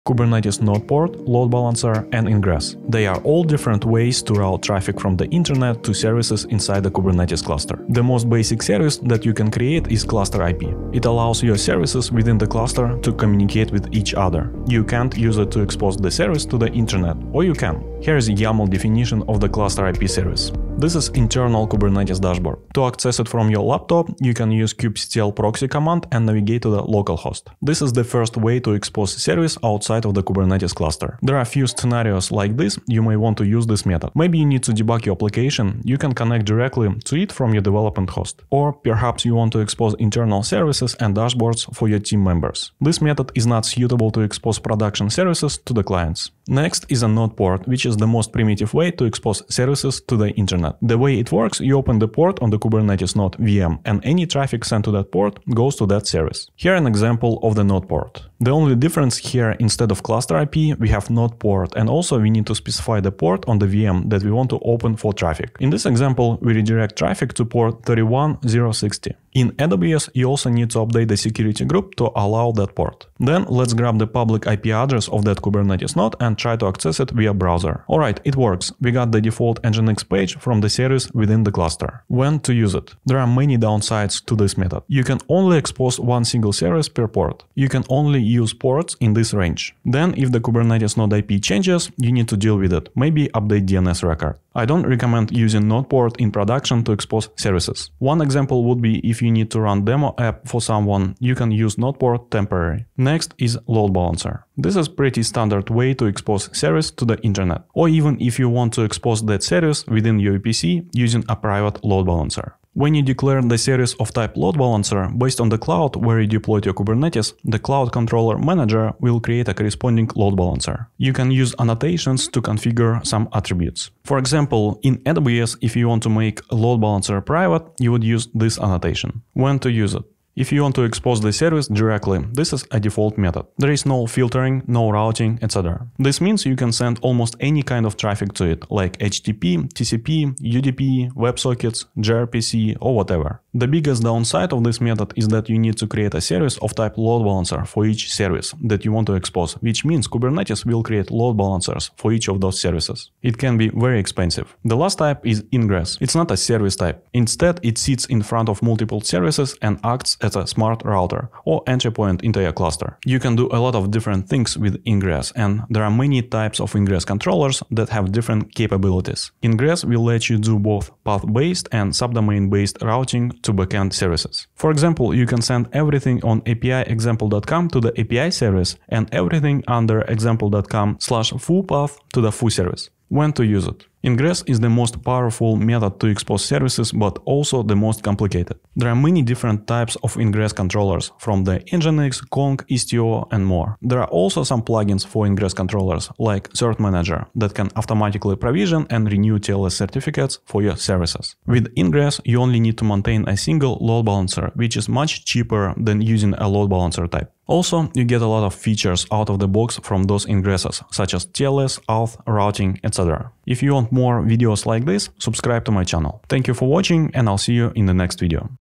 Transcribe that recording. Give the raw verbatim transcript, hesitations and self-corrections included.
Kubernetes Node Port, Load Balancer, and Ingress. They are all different ways to route traffic from the internet to services inside the Kubernetes cluster. The most basic service that you can create is Cluster I P. It allows your services within the cluster to communicate with each other. You can't use it to expose the service to the internet, or you can. Here is a YAML definition of the Cluster I P service. This is internal Kubernetes dashboard. To access it from your laptop, you can use kubectl proxy command and navigate to the localhost. This is the first way to expose service outside of the Kubernetes cluster. There are a few scenarios like this you may want to use this method. Maybe you need to debug your application, you can connect directly to it from your development host. Or perhaps you want to expose internal services and dashboards for your team members. This method is not suitable to expose production services to the clients. Next is a node port, which is the most primitive way to expose services to the internet. The way it works, you open the port on the Kubernetes node V M, and any traffic sent to that port goes to that service. Here an example of the node port. The only difference here, instead of cluster I P, we have node port, and also we need to specify the port on the V M that we want to open for traffic. In this example, we redirect traffic to port thirty-one thousand sixty. In A W S, you also need to update the security group to allow that port. Then let's grab the public I P address of that Kubernetes node and try to access it via browser. Alright, it works. We got the default Nginx page from the service within the cluster. When to use it? There are many downsides to this method. You can only expose one single service per port. You can only use ports in this range. Then if the Kubernetes node I P changes, you need to deal with it. Maybe update D N S record. I don't recommend using node port in production to expose services. One example would be if you need to run demo app for someone, you can use node port temporary. Next is load balancer. This is pretty standard way to expose service to the internet, or even if you want to expose that service within your P C using a private load balancer. When you declare the service of type load balancer based on the cloud where you deployed your Kubernetes, the Cloud Controller Manager will create a corresponding load balancer. You can use annotations to configure some attributes. For example, in A W S, if you want to make a load balancer private, you would use this annotation. When to use it? If you want to expose the service directly, this is a default method. There is no filtering, no routing, et cetera. This means you can send almost any kind of traffic to it, like H T T P, T C P, U D P, WebSockets, gRPC, or whatever. The biggest downside of this method is that you need to create a service of type load balancer for each service that you want to expose, which means Kubernetes will create load balancers for each of those services. It can be very expensive. The last type is ingress. It's not a service type. Instead, it sits in front of multiple services and acts as a smart router or entry point into your cluster. You can do a lot of different things with ingress, and there are many types of ingress controllers that have different capabilities. Ingress will let you do both path-based and subdomain-based routing to backend services. For example, you can send everything on A P I example dot com to the A P I service and everything under example dot com slash foo path to the foo service. When to use it? Ingress is the most powerful method to expose services, but also the most complicated. There are many different types of ingress controllers, from the Nginx, Kong, Istio, and more. There are also some plugins for ingress controllers, like Cert Manager, that can automatically provision and renew T L S certificates for your services. With Ingress, you only need to maintain a single load balancer, which is much cheaper than using a load balancer type. Also, you get a lot of features out of the box from those ingresses, such as T L S, auth, routing, et cetera. If you want more videos like this, subscribe to my channel. Thank you for watching, and I'll see you in the next video.